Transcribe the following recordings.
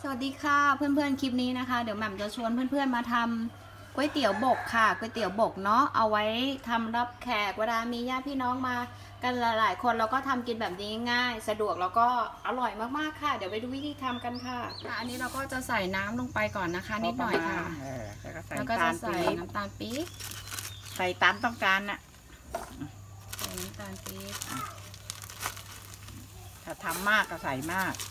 สวัสดีค่ะเพื่อนๆคลิปนี้นะคะเดี๋ยวแหม่มจะชวนเพื่อนๆมาทำก๋วยเตี๋ยวบกค่ะก๋วยเตี๋ยวบกเนาะเอาไว้ทำรับแขกเวลามีญาติพี่น้องมากันหลายๆคนเราก็ทำกินแบบนี้ง่ายสะดวกแล้วก็อร่อยมากๆค่ะเดี๋ยวไปดูวิธีทำกันค่ะอันนี้เราก็จะใส่น้ำลงไปก่อนนะคะนิดหน่อยค่ะแล้วก็จะใส่น้ำตาลปี๊บใส่ตามต้องการน่ะใส่น้ำตาลปี๊บถ้าทำมากก็ใส่มาก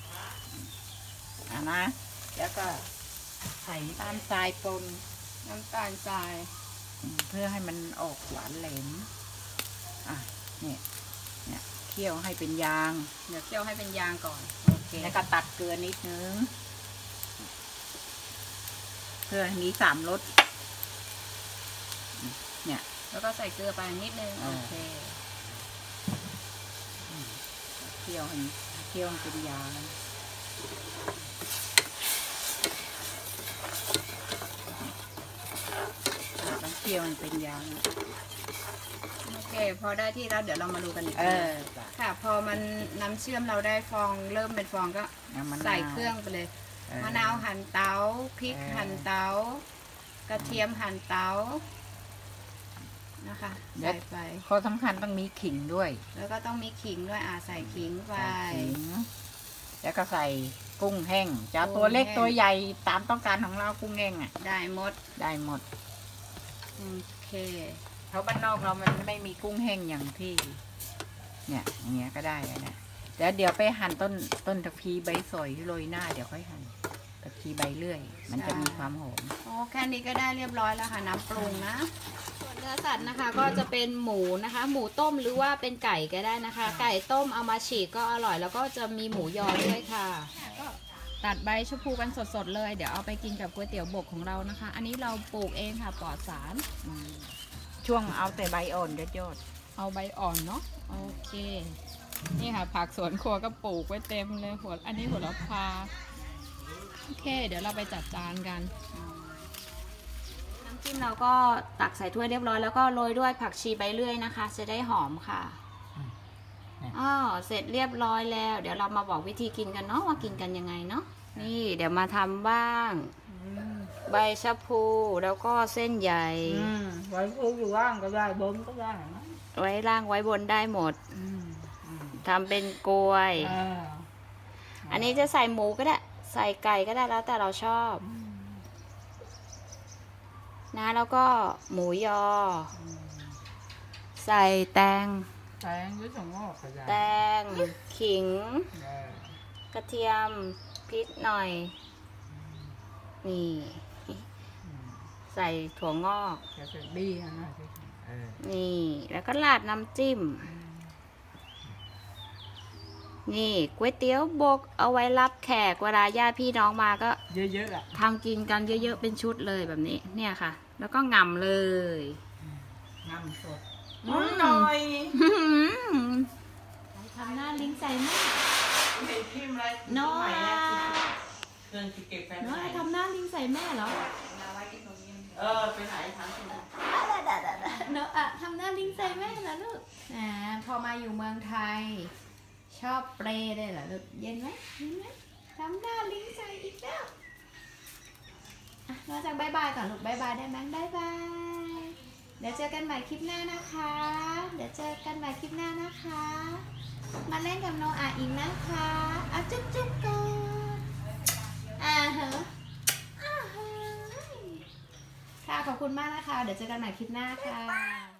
นะแล้วก็ใส่น้ำตาลทรายปนน้ำตาลทรายเพื่อให้มันออกหวานแหลมเนี่ยเคี่ยวให้เป็นยางเดี๋ยวเคี่ยวให้เป็นยางก่อนโอเคแล้วก็ตัดเกลือนิดนึงเพื่อให้มี3 รสเนี่ยแล้วก็ใส่เกลือไปนิดนึงโอเคเคี่ยวให้เป็นยางเคี่ยวให้เป็นยางโอเคพอได้ที่แล้วเดี๋ยวเรามาดูกันอีกค่ะพอมันน้ำเชื่อมเราได้ฟองเริ่มเป็นฟองก็ใส่เครื่องไปเลยมะนาวหั่นเต๋าพริกหั่นเต๋ากระเทียมหั่นเต๋านะคะใส่ไปข้อสำคัญต้องมีขิงด้วยแล้วก็ต้องมีขิงด้วยใส่ขิงไปแล้วก็ใส่กุ้งแห้งจะตัวเล็กตัวใหญ่ตามต้องการของเรากุ้งแห้งได้หมดโอเคเพราะบ้านนอกเรามันไม่มีกุ้งแห้งอย่างที่เนี่ยอย่างเงี้ยก็ได้นะเดี๋ยวไปหั่นต้นตะพีใบสอยโรยหน้าเดี๋ยวค่อยหั่นตะพีใบเลื่อยมันจะมีความหอมโอ้แค่นี้ก็ได้เรียบร้อยแล้วค่ะน้ำปรุงนะส่วนเนื้อสัตว์นะคะก็จะเป็นหมูนะคะหมูต้มหรือว่าเป็นไก่ก็ได้นะคะไก่ต้มเอามาฉีกก็อร่อยแล้วก็จะมีหมูยอด้วยค่ะตัดใบชะพูกันสดๆเลยเดี๋ยวเอาไปกินกับก๋วยเตี๋ยวบกของเรานะคะอันนี้เราปลูกเองค่ะปลอดสารช่วงเอาแต่ใบอ่อนยอดเอาใบอ่อนเนาะโอเคนี่ค่ะผักสวนครัวก็ปลูกไว้เต็มเลยอันนี้หัวละพาโอเคเดี๋ยวเราไปจัดจานกันน้ำจิ้มเราก็ตักใส่ถ้วยเรียบร้อยแล้วก็โรยด้วยผักชีใบเลื่อยนะคะจะได้หอมค่ะเสร็จเรียบร้อยแล้วเดี๋ยวเรามาบอกวิธีกินกันเนาะว่ากินกันยังไงเนาะนี่เดี๋ยวมาทำบ้างใบชะพูแล้วก็เส้นใหญ่ไว้อยู่ล่างก็ได้บนก็ได้ไว้ล่างไว้บนได้หมดทำเป็นกล้วยอันนี้จะใส่หมูก็ได้ใส่ไก่ก็ได้แล้วแต่เราชอบนะแล้วก็หมูยอใส่แตงแตงขิงกระเทียมพริกหน่อยนี่ใส่ถั่วงอกนี่แล้วก็ราดน้ำจิ้มนี่ก๋วยเตี๋ยวบกเอาไว้รับแขกเวลาญาติพี่น้องมาก็เยอะๆทำกินกันเยอะๆเป็นชุดเลยแบบนี้เนี่ยค่ะแล้วก็งำเลยงำสดหน่อยทำหน้าลิงใส่แม่น้อยทำหน้าลิงใส่แม่เหรอไปไหนทำเนาะทำหน้าลิงใส่แม่เหรอลูกพอมาอยู่เมืองไทยชอบเปรย์ได้เหรอลูกเย็นไหมทำหน้าลิงใส่อีกแล้วเราจะบายบายก่อนลูกบายบายได้ไหมบายบายเดี๋ยวเจอกันใหม่คลิปหน้านะคะมาเล่นกับโนอาอีกนะคะจุ๊บจุ๊บก่อนค่ะขอบคุณมากนะคะเดี๋ยวเจอกันใหม่คลิปหน้าค่ะ